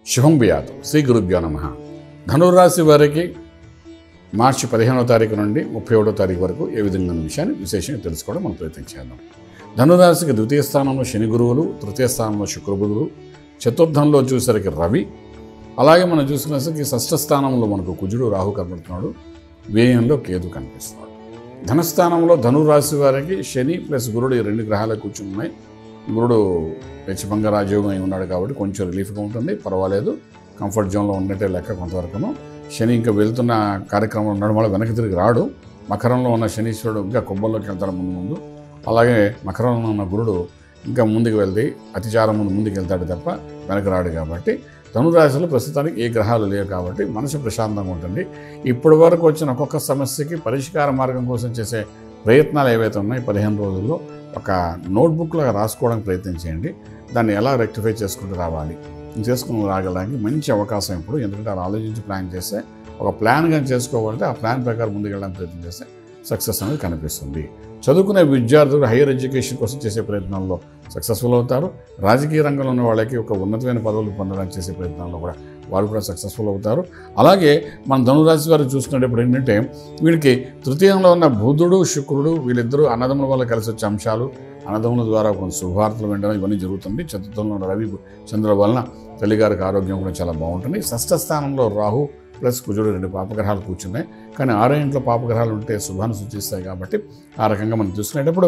శుభం బియాదు. శ్రీ గురుభ్యో నమః. ధనుర్రాశి వారికి మార్చి 15వ తారీఖు నుండి 31వ తారీఖు వరకు ఏ విధంగా ఉన్న విషయాన్ని విశేషంగా తెలుసుకోవడం మనం ప్రయత్నం చేద్దాం. ధనురాశికి ద్వితీయ స్థానంలో శని గురువులు, తృతీయ స్థానంలో శుక్రబుధులు, చతుర్థంలో చూసరికి రవి, అలాగే మనం చూసుకునేసరికి షష్ఠ స్థానంలో మనకు కుజుడు రాహు కనబడుతున్నాడు, వ్యయంలో కేతు కనిపిస్తున్నాడు. ధనస్థానంలో ధనురాశి వారికి శని ప్లస్ గురుడు ఈ రెండు గ్రహాలు కూర్చుని ఉన్నాయి. గురుడు వెచ్చభంగ రాజయోగం అయి ఉన్నాడు కాబట్టి కొంచెం రిలీఫ్గా ఉంటుంది, పర్వాలేదు, కంఫర్ట్ జోన్లో ఉన్నట్టే లెక్క కొంతవరకును. శని ఇంకా వెళ్తున్న కార్యక్రమం ఉండడం వల్ల వెనక్కి తిరిగి రాడు. మకరంలో ఉన్న శనీశ్వరుడు ఇంకా కుంభంలోకి వెళ్తాడు ముందు. అలాగే మకరంలో ఉన్న గురుడు ఇంకా ముందుకు వెళ్తే అతిచారం ముందుకు వెళ్తాడు తప్ప వెనక్కి రాడు. కాబట్టి ధనురాశిలో ప్రస్తుతానికి ఏ గ్రహాలు లేవు కాబట్టి మనసు ప్రశాంతంగా ఉంటుంది. ఇప్పటి వరకు వచ్చిన ఒక్కొక్క సమస్యకి పరిష్కార మార్గం కోసం చేసే ప్రయత్నాలు ఏవైతే ఉన్నాయో 15 రోజుల్లో ఒక నోట్బుక్లో రాసుకోవడానికి ప్రయత్నం చేయండి. దాన్ని ఎలా రెక్టిఫై చేసుకుంటూ రావాలి, చేసుకుని రాగలడానికి మంచి అవకాశం ఇప్పుడు. ఎందుకంటే అలా ఆలోచించి ప్లాన్ చేస్తే, ఒక ప్లాన్ కానీ చేసుకోవాలంటే ఆ ప్లాన్ ప్రకారం ముందుకు వెళ్ళడానికి ప్రయత్నం చేస్తే సక్సెస్ అనేది కనిపిస్తుంది. చదువుకునే విద్యార్థులు హైయర్ ఎడ్యుకేషన్ కోసం చేసే ప్రయత్నాల్లో సక్సెస్ఫుల్ అవుతారు. రాజకీయ రంగంలో ఉన్న వాళ్ళకి ఒక ఉన్నతమైన పదవులు పొందడానికి చేసే ప్రయత్నాల్లో కూడా వారు కూడా సక్సెస్ఫుల్ అవుతారు. అలాగే మన ధనురాశి వారు చూసుకునేటప్పుడు ఏంటంటే వీళ్ళకి తృతీయంలో ఉన్న బుధుడు, శుక్రుడు వీళ్ళిద్దరూ అన్నదమ్ముల వల్ల కలిసి వచ్చే అంశాలు, అన్నదమ్ముల ద్వారా కొన్ని శుభవార్తలు వినడం ఇవన్నీ జరుగుతుంది. చతుర్థంలో రవి చంద్రుల వలన తల్లిగారికి ఆరోగ్యం కూడా చాలా బాగుంటుంది. షష్ఠ స్థానంలో రాహు ప్లస్ కుజుడు రెండు పాపగ్రహాలు కూర్చున్నాయి. కానీ 6 ఇంట్లో పాపగ్రహాలు ఉంటే శుభాన్ని సూచిస్తాయి కాబట్టి ఆ రకంగా మనం చూసుకునేటప్పుడు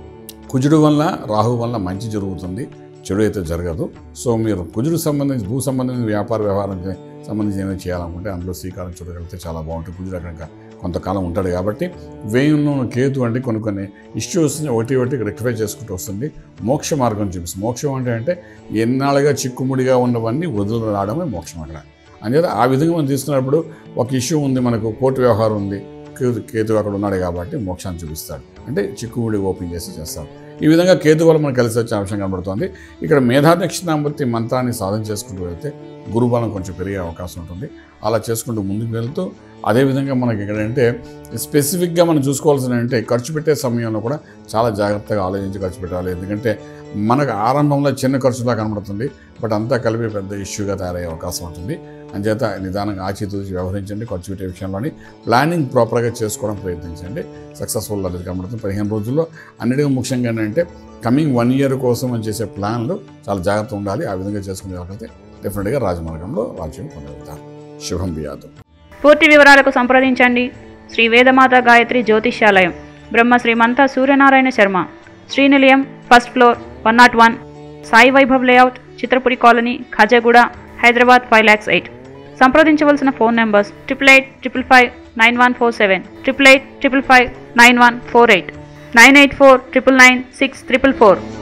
కుజుడు వల్ల రాహు వల్ల మంచి జరుగుతుంది, చెడు అయితే జరగదు. సో మీరు కుజుడు సంబంధించి భూ సంబంధించిన వ్యాపార వ్యవహారానికి సంబంధించి ఏమైనా చేయాలనుకుంటే అందులో శ్రీకారం చూడగలిగితే చాలా బాగుంటుంది. కుజుడు అక్కడ కొంతకాలం ఉంటాడు కాబట్టి వ్యయంలో కేతు అంటే కొన్ని ఇష్యూస్ని ఒకటి రెక్టిఫై చేసుకుంటూ వస్తుంది. మోక్ష మార్గం చూపిస్తుంది. మోక్షం అంటే ఎన్నాళ్ళుగా చిక్కుముడిగా ఉన్నవన్నీ వదులు రావడమే మోక్షం అక్కడ. అంచేత ఆ విధంగా మనం తీసుకున్నప్పుడు ఒక ఇష్యూ ఉంది, మనకు కోర్టు వ్యవహారం ఉంది, కేతు అక్కడ ఉన్నాడు కాబట్టి మోక్షాన్ని చూపిస్తాడు. అంటే చిక్కుముడి ఓపెన్ చేస్తాడు. ఈ విధంగా కేతు వల్ల మనకు కలిసి వచ్చే అంశం కనబడుతుంది. ఇక్కడ మేధా దక్షిణామూర్తి మంత్రాన్ని సాధన చేసుకుంటూ వెళ్తే గురుబలం కొంచెం పెరిగే అవకాశం ఉంటుంది. అలా చేసుకుంటూ ముందుకు వెళ్తూ అదేవిధంగా మనకి ఎక్కడంటే స్పెసిఫిక్గా మనం చూసుకోవాల్సిన అంటే ఖర్చు పెట్టే సమయంలో కూడా చాలా జాగ్రత్తగా ఆలోచించి ఖర్చు పెట్టాలి. ఎందుకంటే మనకు ఆరంభంలో చిన్న ఖర్చులా కనబడుతుంది, బట్ అంతా కలిపి పెద్ద ఇష్యూగా తయారయ్యే అవకాశం ఉంటుంది. అంచేత నిదానంగా ఆచితూచి వ్యవహరించండి. ఖర్చు పెట్టే విషయంలోని ప్లానింగ్ ప్రాపర్గా చేసుకోవడం ప్రయత్నించండి. సక్సెస్ఫుల్ అది కనబడుతుంది 15 రోజుల్లో. అన్నిటికీ ముఖ్యంగా ఏంటంటే కమింగ్ 1 ఇయర్ కోసం అని చేసే ప్లాన్లు చాలా జాగ్రత్త ఉండాలి. ఆ విధంగా చేసుకునే వాళ్ళకైతే డెఫినెట్గా రాజమార్గంలో రాజ్యం పొందగలుగుతారు. శుభం బియాదు. పూర్తి వివరాలకు సంప్రదించండి Shri Vedamata Gayatri Jyotishyalayam, Brahma Srimantha Suryanarayana Sharma, Srinilayam, first floor, 101, Sai Vaibhav layout, Chitrapuri colony, Khajaguda, Hyderabad 5,08,000. సంప్రదించవలసిన ఫోన్ నెంబర్స్ 8885559147, 8855559148, 984999644.